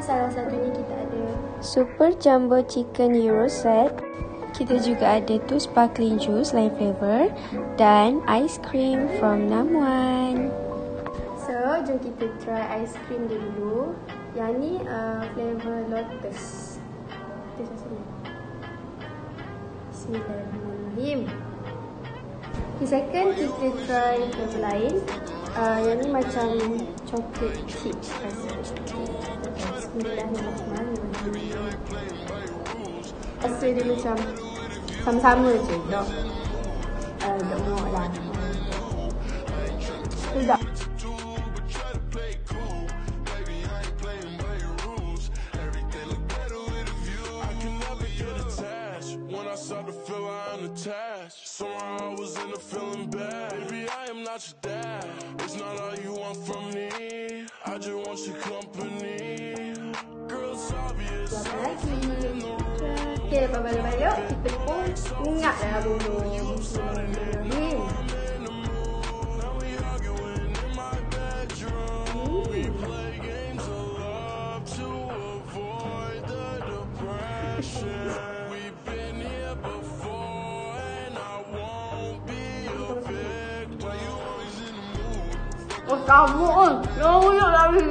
salah satunya kita ada Super Jumbo Chicken Euro Set. Kita juga ada tu sparkling juice lain flavor dan ice cream from Namuan. So, jom kita try ice cream dulu. Yang ni flavor lotus. Kita rasa ni. Bismillahirrahmanirrahim. Okay, second kita try flavor lain. Yang ni macam chocolate chip rasa. Bismillahirrahmanirrahim. Rasa dia macam sama-sama je, dok. Dok muak lah. Sedap. Somehow I was in a feeling bad. Baby, I am not your dad. It's not all you want from me. I just want your company. Girl, it's obvious. Okay, balik-balik. Kita pun ingat dah dulu. Oh, kamu banyak lagi.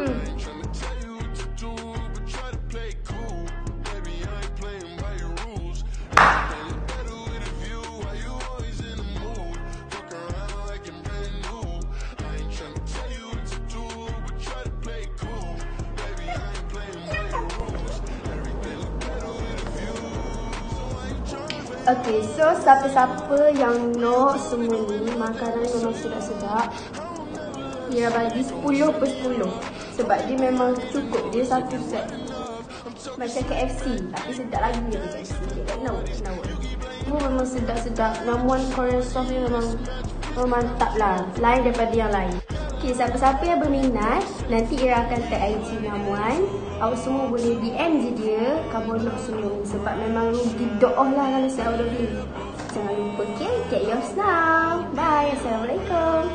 Okay, so siapa-siapa yang nak semua ni, makanan memang sedap-sedap. Dia bagi 10 per 10 sebab dia memang cukup, dia satu set. Macam KFC, tapi sedap lagi dari KFC. Dia tak tahu. Semua memang sedap-sedap. Namuan Korean sauce ni memang mantap lah, lain daripada yang lain. Okay, siapa-siapa yang berminat, nanti Ira akan tag IG Namuan. Awak semua boleh DM je dia, kamu nak senyum. Sebab memang rugi doh lah kalau saya order beli. Jangan lupa, okay? Get yours now. Bye. Assalamualaikum.